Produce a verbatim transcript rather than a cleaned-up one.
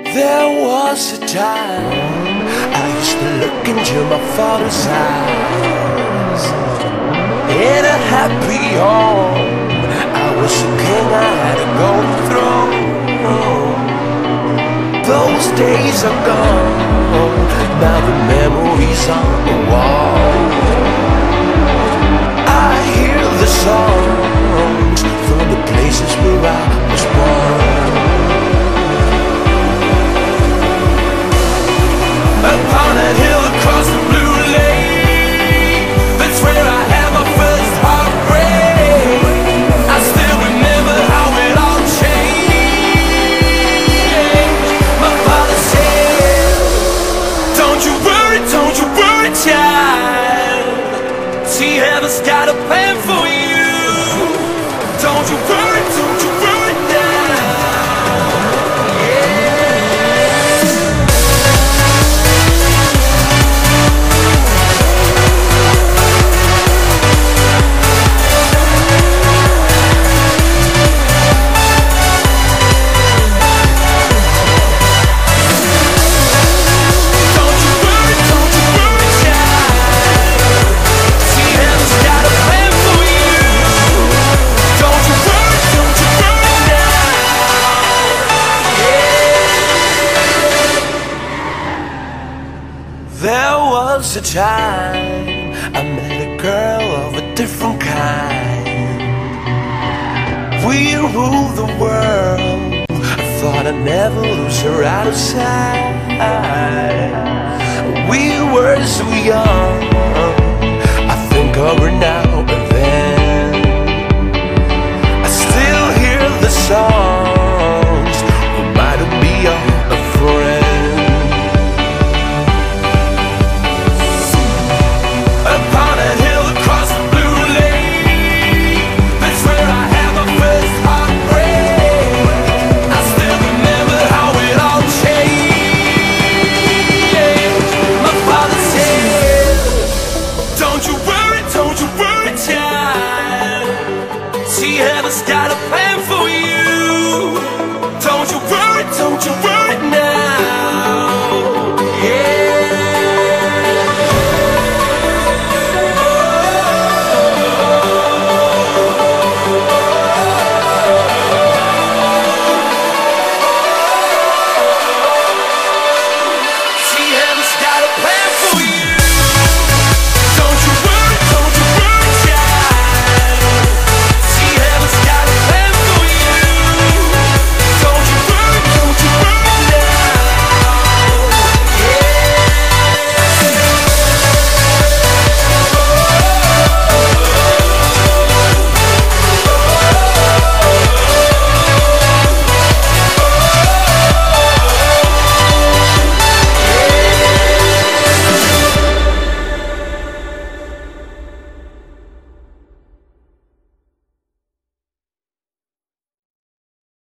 There was a time I used to look into my father's eyes. In a happy home, I was a king, I had to go through. Those days are gone, now the memories on the wall. I hear the songs from the places where I was born. Upon that hill across the blue lake, that's where I had my first heartbreak. I still remember how it all changed. My father said, don't you worry, don't you worry, child. See, heaven's got a plan for you. Don't you worry, don't you worry now. There was a time I met a girl of a different kind. We ruled the world, I thought I'd never lose her out of sight. We were so young, I think of her now and then. I still hear the song